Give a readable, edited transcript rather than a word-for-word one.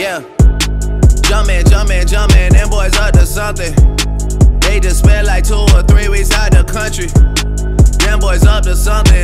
Yeah. Jumpin', them boys up to something. They just spent like 2 or 3 weeks out the country. Them boys up to something.